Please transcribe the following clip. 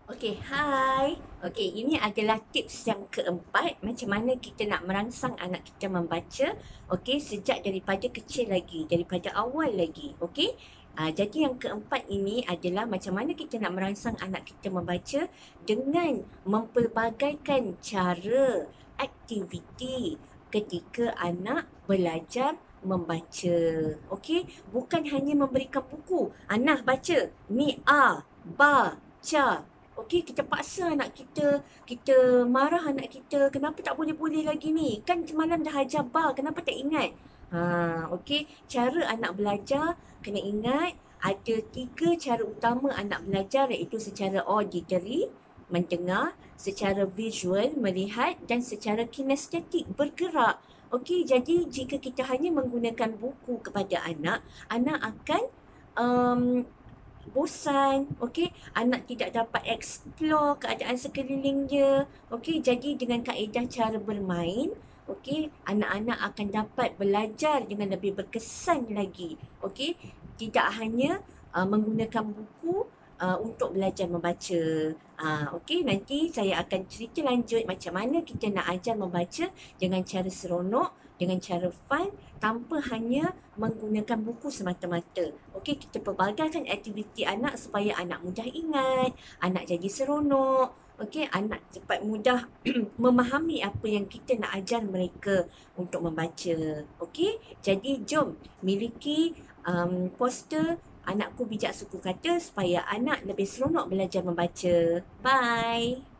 Okey, hai. Okey, ini adalah tips yang keempat macam mana kita nak merangsang anak kita membaca, okey, sejak daripada kecil lagi, daripada awal lagi, okey. Jadi yang keempat ini adalah macam mana kita nak merangsang anak kita membaca dengan mempelbagaikan cara aktiviti ketika anak belajar membaca. Okey, bukan hanya memberikan buku. Nah, baca. Ni A, ba, ca. Okey, kita paksa anak kita marah anak kita, kenapa tak boleh-boleh lagi ni? Kan semalam dah ajar ba, kenapa tak ingat? Okey, cara anak belajar kena ingat ada 3 cara utama anak belajar, iaitu secara auditory, mendengar, secara visual, melihat, dan secara kinestetik, bergerak. Okey, jadi jika kita hanya menggunakan buku kepada anak, anak akan um, bosan, okey, anak tidak dapat explore keadaan sekeliling dia, okey, jadi dengan kaedah cara bermain, okey, anak-anak akan dapat belajar dengan lebih berkesan lagi, okey, tidak hanya menggunakan buku untuk belajar membaca. Okey, nanti saya akan cerita lanjut macam mana kita nak ajar membaca dengan cara seronok, dengan cara fun, tanpa hanya menggunakan buku semata-mata. Okey, kita pelbagaikan aktiviti anak supaya anak mudah ingat, anak jadi seronok. Okey, anak cepat mudah memahami apa yang kita nak ajar mereka untuk membaca. Okey, jadi jom miliki poster Anakku Bijak Suku Kata supaya anak lebih seronok belajar membaca. Bye.